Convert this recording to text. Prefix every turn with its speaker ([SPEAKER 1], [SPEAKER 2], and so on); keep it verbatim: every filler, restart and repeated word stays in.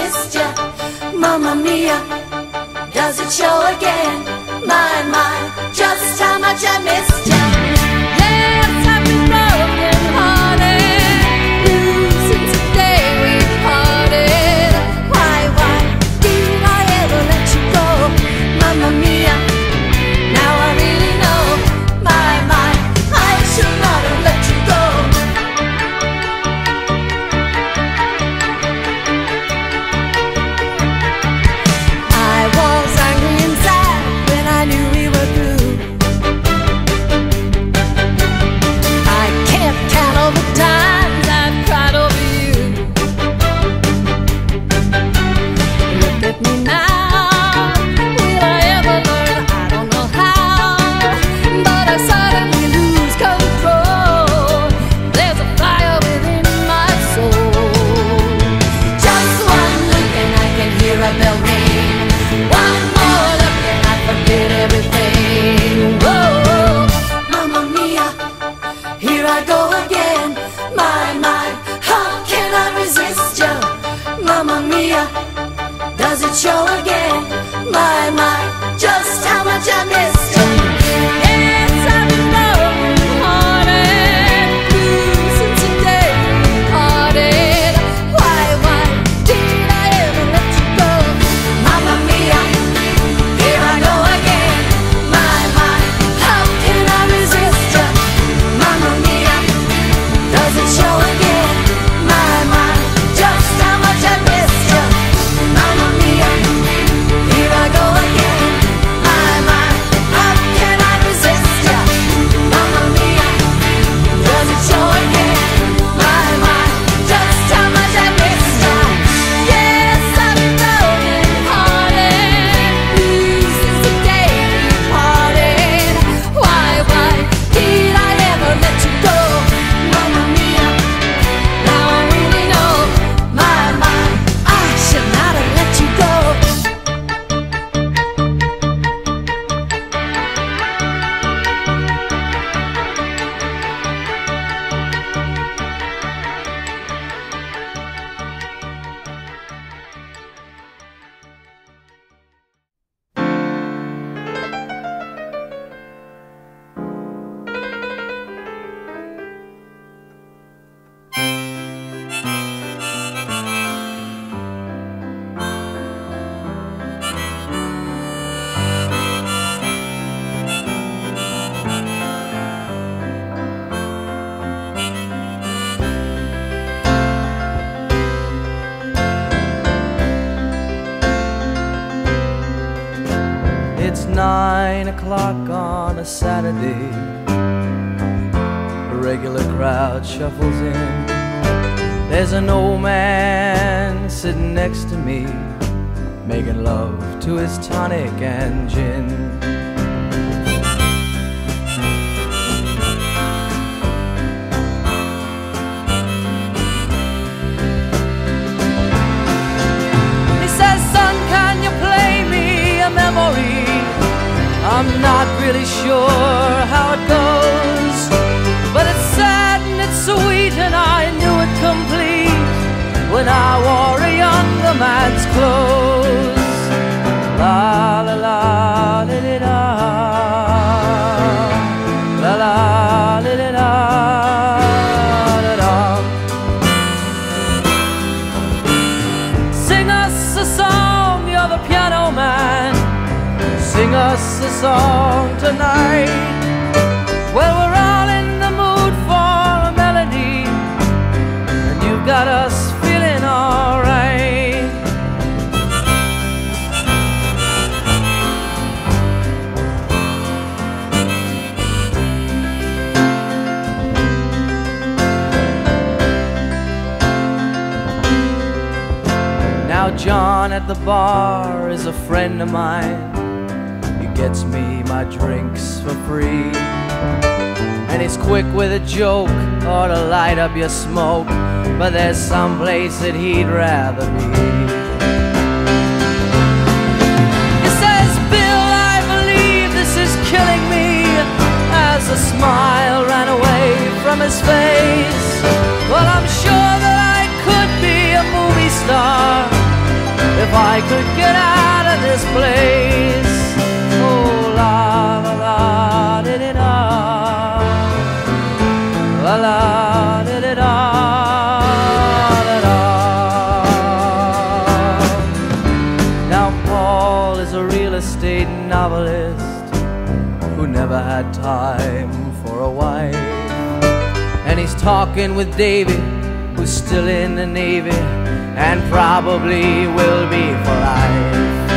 [SPEAKER 1] missed you. Mamma mia, does it show again? My, my, just how much I missed you. Yes, I've been broken hearted, blue since the day we parted. Why, why did I ever let you go? Mamma mia, now I really know. My, my, I should not have let you go. I was angry and sad when I knew we were through. I can't count all the times I've cried over you. Look at me now, will I ever learn? I don't know how, but I suddenly lose control. There's a fire within my soul. Just one look and I can hear a bell ring. One more look and I forget everything. Whoa, mamma mia, here I go again. My, my, how can I resist you? Mamma mia, does it show again? My, my, just how much I missed you. Yes, I've been broken hearted, blue since the day we parted. Why, why did I ever let you go? Mamma mia, here I go again. My, my, how can I resist you? Mamma mia, does it show again? My, my, just how much I missed you. Mamma mia, here I go again. My, my, how can I resist you? Mamma mia, does it show again? My, my, just how much I missed you. Yes, I've been broken hearted, blue since the day we parted. Why, why did I ever let you go? Mamma mia, now I really know. My, my, I should not have let you go.
[SPEAKER 2] It's nine o'clock on a Saturday. A regular crowd shuffles in. There's an old man sitting next to me, making love to his tonic and gin. He says, son, can you play me a memory? I'm not really sure how it goes, but it's sad and it's sweet, and I knew it complete when I wore a younger man's clothes. La la la li li da, la la li li da da da. Sing us a song, you're the piano man. Sing us a song tonight. Well, we're all in the mood for a melody, and you've got us feeling alright. Now John at the bar is a friend of mine. Gets me my drinks for free, and he's quick with a joke or to light up your smoke, but there's some place that he'd rather be. He says, Bill, I believe this is killing me, as a smile ran away from his face. Well, I'm sure that I could be a movie star, if I could get out of this place. Oh, la la la da da da, la la da da da da da. Now Paul is a real estate novelist who never had time for a wife, and he's talking with Davy, who's still in the Navy and probably will be for life.